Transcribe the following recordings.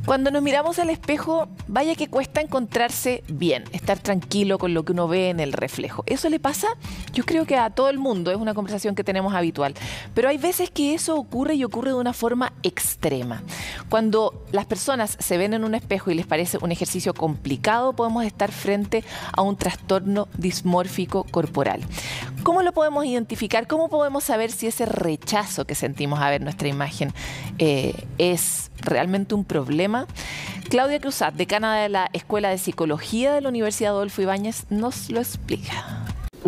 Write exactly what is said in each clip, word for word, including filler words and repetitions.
Cuando nos miramos al espejo, vaya que cuesta encontrarse bien, estar tranquilo con lo que uno ve en el reflejo. ¿Eso le pasa? Yo creo que a todo el mundo, es una conversación que tenemos habitual. Pero hay veces que eso ocurre y ocurre de una forma extrema. Cuando las personas se ven en un espejo y les parece un ejercicio complicado, podemos estar frente a un trastorno dismórfico corporal. ¿Cómo lo podemos identificar? ¿Cómo podemos saber si ese rechazo que sentimos a ver nuestra imagen eh, es realmente un problema? Claudia Cruzat, decana de la Escuela de Psicología de la Universidad Adolfo Ibáñez, nos lo explica.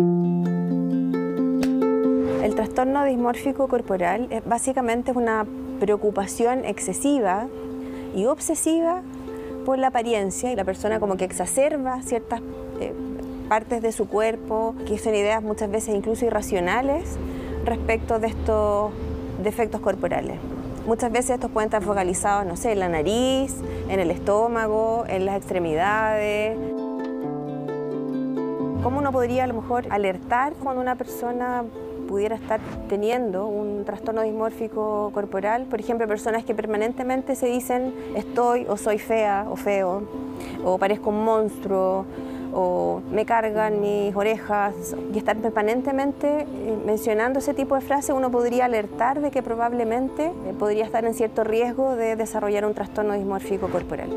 El trastorno dismórfico corporal es básicamente una preocupación excesiva y obsesiva por la apariencia, y la persona como que exacerba ciertas eh, partes de su cuerpo, que son ideas muchas veces incluso irracionales respecto de estos defectos corporales. Muchas veces estos pueden estar focalizados, no sé, en la nariz, en el estómago, en las extremidades. ¿Cómo uno podría a lo mejor alertar cuando una persona pudiera estar teniendo un trastorno dismórfico corporal? Por ejemplo, personas que permanentemente se dicen estoy o soy fea o feo, o parezco un monstruo, o me cargan mis orejas, y estar permanentemente mencionando ese tipo de frases, uno podría alertar de que probablemente podría estar en cierto riesgo de desarrollar un trastorno dismórfico corporal.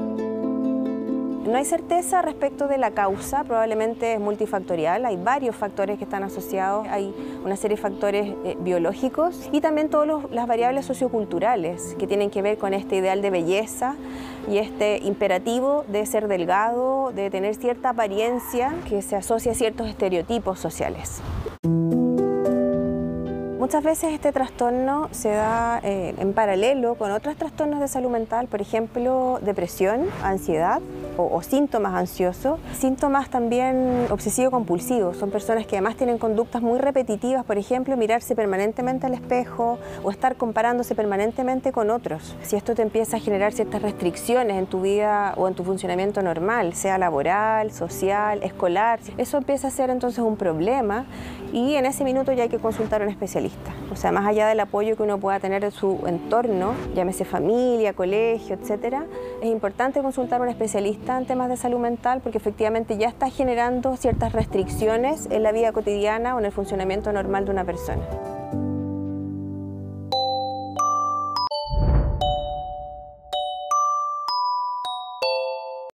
No hay certeza respecto de la causa, probablemente es multifactorial, hay varios factores que están asociados, hay una serie de factores eh, biológicos y también todas las variables socioculturales que tienen que ver con este ideal de belleza y este imperativo de ser delgado, de tener cierta apariencia que se asocia a ciertos estereotipos sociales. Muchas veces este trastorno se da eh, en paralelo con otros trastornos de salud mental, por ejemplo, depresión, ansiedad o, o síntomas ansiosos. Síntomas también obsesivo-compulsivos, son personas que además tienen conductas muy repetitivas, por ejemplo, mirarse permanentemente al espejo o estar comparándose permanentemente con otros. Si esto te empieza a generar ciertas restricciones en tu vida o en tu funcionamiento normal, sea laboral, social, escolar, eso empieza a ser entonces un problema y en ese minuto ya hay que consultar a un especialista. O sea, más allá del apoyo que uno pueda tener en su entorno, llámese familia, colegio, etcétera, es importante consultar a un especialista en temas de salud mental porque efectivamente ya está generando ciertas restricciones en la vida cotidiana o en el funcionamiento normal de una persona.